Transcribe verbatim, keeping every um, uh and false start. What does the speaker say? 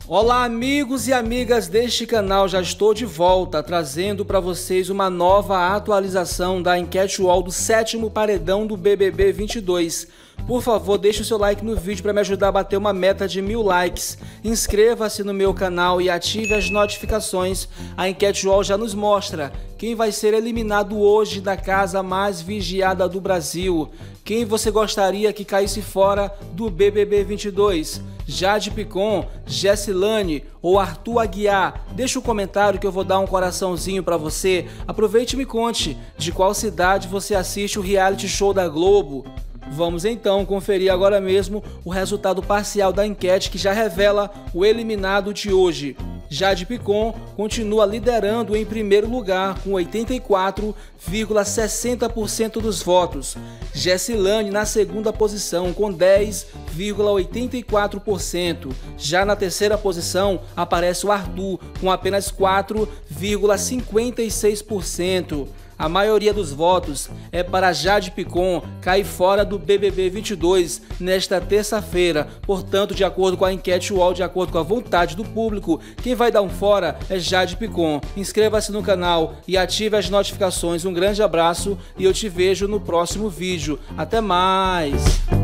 Olá amigos e amigas deste canal, já estou de volta trazendo para vocês uma nova atualização da enquete U O L do sétimo paredão do B B B vinte e dois. Por favor, deixe o seu like no vídeo para me ajudar a bater uma meta de mil likes. Inscreva-se no meu canal e ative as notificações. A enquete U O L já nos mostra quem vai ser eliminado hoje da casa mais vigiada do Brasil. Quem você gostaria que caísse fora do B B B vinte e dois? Jade Picon, Jessilane ou Arthur Aguiar? Deixa um comentário que eu vou dar um coraçãozinho para você. Aproveite e me conte de qual cidade você assiste o reality show da Globo. Vamos então conferir agora mesmo o resultado parcial da enquete que já revela o eliminado de hoje. Jade Picon continua liderando em primeiro lugar com oitenta e quatro vírgula sessenta por cento dos votos. Jessilane na segunda posição com dez vírgula oitenta e quatro por cento. Já na terceira posição aparece o Arthur com apenas quatro vírgula cinquenta e seis por cento. A maioria dos votos é para Jade Picon cair fora do B B B vinte e dois nesta terça-feira. Portanto, de acordo com a enquete U O L, de acordo com a vontade do público, quem vai dar um fora é Jade Picon. Inscreva-se no canal e ative as notificações. Um grande abraço e eu te vejo no próximo vídeo. Até mais!